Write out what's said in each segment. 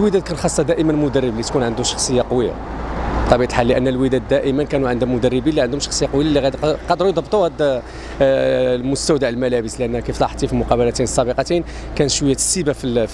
الوداد كان خاصها دائما مدرب اللي تكون عنده شخصيه قويه بطبيعه الحال، لان الوداد دائما كانوا عندهم مدربين اللي عندهم شخصيه قويه اللي قدروا يضبطوا هذا المستودع الملابس، لان كيف لاحظتي في المقابلتين السابقتين كان شويه السيبه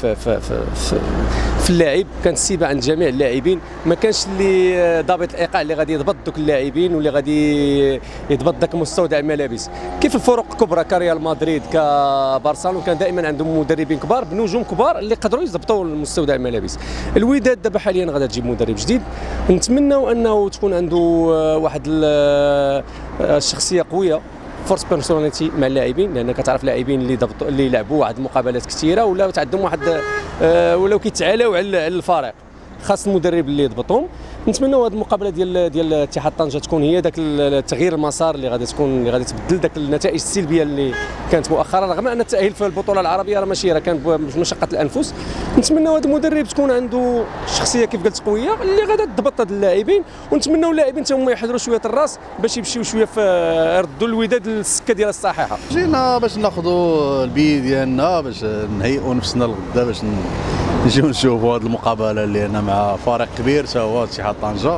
في اللاعب، كانت السيبه عند جميع اللاعبين، ما كانش اللي ضابط الايقاع اللي غادي يضبط دوك اللاعبين واللي غادي يضبط ذاك مستودع الملابس. كيف الفرق الكبرى كريال مدريد كبرشلونه كان دائما عندهم مدربين كبار بنجوم كبار اللي قدروا يضبطوا المستودع الملابس. الوداد دابا حاليا غادا تجيب مدرب جديد، نتمنوا انه تكون عنده واحد الشخصيه قويه، فورس بيرسوناليتي مع اللاعبين، لان كتعرف لاعبين اللي لعبوا واحد المقابلات كثيره ولاو عندهم واحد ولاو كيتعالاو على الفريق، خاص المدرب اللي يضبطهم. نتمنوا هذه المقابله ديال اتحاد طنجه تكون هي ذاك التغيير المسار اللي غادي تبدل ذاك النتائج السلبيه اللي كانت مؤخرا، رغم ان التاهيل في البطوله العربيه راه ماشي، راه كان بمشقه الانفس. نتمنوا هذا المدرب تكون عنده شخصيه كيف قلت قويه اللي غادا تضبط هاد اللاعبين، ونتمنوا اللاعبين حتى هما يحضروا شويه الراس باش يمشيو شويه في يردوا الوداد للسكه ديالها الصحيحه. جينا باش ناخذوا البي ديالنا باش نهيئوا نفسنا لغدا باش نجيو نشوفوا هذه المقابله اللي انا مع فريق كبير تا هو اتحاد طنجه.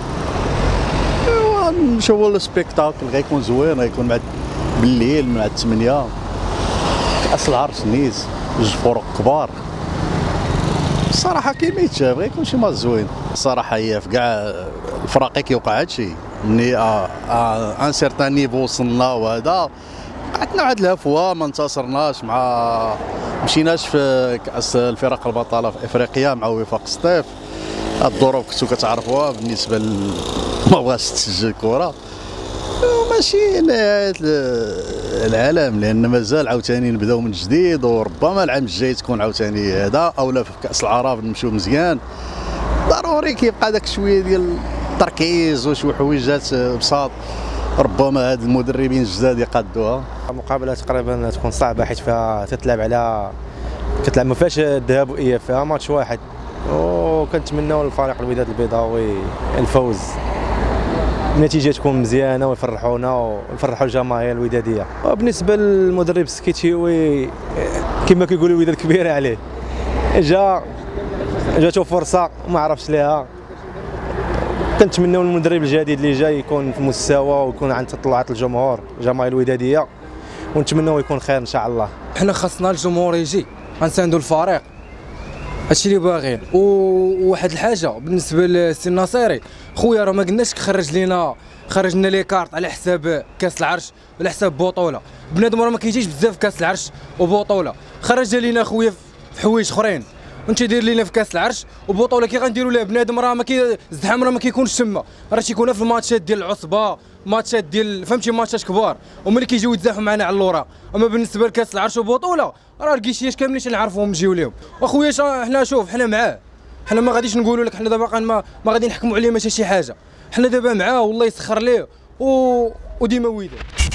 ايوا نشوفوا السبيكتاكل غيكون زوين، غيكون مع بالليل مع 8 كاس العرش نيس، جوج فرق كبار. الصراحه كيما يتشاف غيكون شي ماتش زوين. الصراحه هي في كاع الفراقي كيوقع هادشي ملي ان سيرتان نيفو وصلنا، وهذا عندنا واحد الهفوه ما انتصرناش مع مشيناش في كاس الفرق البطله في افريقيا مع وفاق سطيف. الظروف كنتو كتعرفوها بالنسبه ما بغاش تسجل الكره، وماشي نهايه العالم، لان مازال عاوتاني نبداو من جديد، وربما العام الجاي تكون عاوتاني هذا اولا في كاس العرب نمشيو مزيان. ضروري كيبقى داك شويه ديال التركيز وشي حويجات بساط، ربما هاد المدربين الجداد يقادوها. المقابله تقريبا تكون صعبه حيت فيها كتلعب ما فيهاش الذهاب والاياب، فيها ماتش واحد، وكنتمناو للفريق الوداد البيضاوي الفوز، النتيجه تكون مزيانه ويفرحونا ويفرحوا الجماهير الوداديه. وبالنسبه للمدرب السكيتيوي كما كيقولوا الوداد كبيره عليه، جاتو فرصه وما عرفش ليها. كنتمناو المدرب الجديد اللي جاي يكون في مستوى ويكون عند تطلعات الجمهور الجماهير الوداديه، ونتمناو يكون خير ان شاء الله. حنا خاصنا الجمهور يجي غنساندوا الفريق، هادشي اللي باغيين. وواحد الحاجه بالنسبه للسي الناصيري خويا، راه ما قلناش خرج لنا لي كارت على حساب كاس العرش وعلى حساب بطوله، بنادم راه ما كيجيش بزاف كاس العرش وبطوله، خرج لينا خويا في حوايج اخرين وانت دير لينا في كاس العرش وبطوله كي غنديروا لها بنادم، راه الزحام راه ما كيكونش تما، راه تيكون في الماتشات ديال العصبه، ماتشات ديال فهمتي ماتشات كبار، وملي كيجيو يتزاحموا معنا على اللوراق. اما بالنسبه لكاس العرش وبطوله راه الكيشياش كاملين نعرفوهم نجيو لهم. واخويا حنا شوف حنا معاه، حنا ما غاديش نقولوا لك حنا دابا ما غادي نحكموا عليه ماشي شي حاجه، حنا دابا معاه والله يسخر ليه وديما وداد.